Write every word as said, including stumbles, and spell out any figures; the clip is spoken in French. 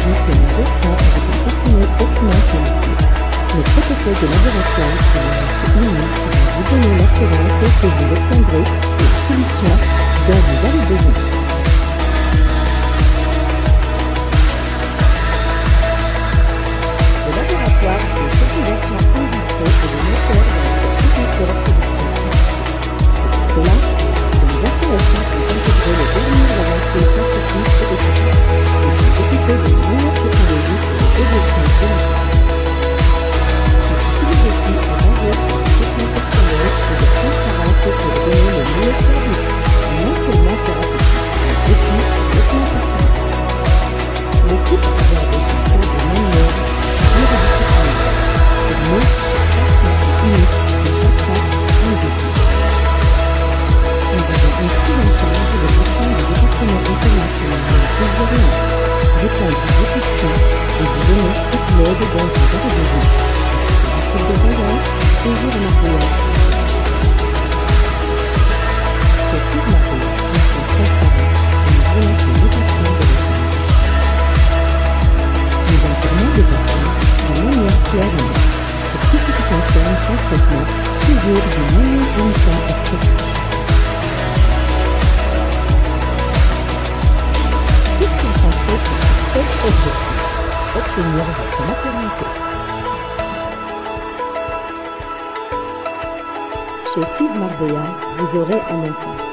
biologie que nous offrons avec un personnel hautement qualifié. Le protocole de laboratoire est un acte unique qui va vous donner l'assurance que vous obtiendrez les solutions dont vous avez besoin. Le laboratoire de fécondation in vitro est le moteur de notre technique de reproduction assistée. C'est pour cela que les installations sont intégrées les dernières avancées scientifiques et techniques et sont équipées de meilleures technologies pour le développement de l'enfant. Notre philosophie est basée sur la techno-personnelle et de transparence pour donner le meilleur service, non seulement thérapeutique, mais aussi hautement personnel. L'équipe aborde chaque cas de manière pluridisciplinaire. Pour nous, chaque cas est unique et chaque cas unique. Nous avons une prise en charge de l'ensemble du département international de la physiologie, répondre à vos questions et vous donner toute l'aide dont vous avez besoin. Pour des voyages, plaisir et matériel. Chez Figmaco, nous sommes transparents et nous voulons que les patients de l'État. Nous informons des patients de manière claire et nette sur tout ce qui concerne son traitement, toujours de manière uniforme et précise. Tous concentrés sur un seul objectif, obtenir votre maternité. Chez Fiv Marbella, vous aurez un enfant.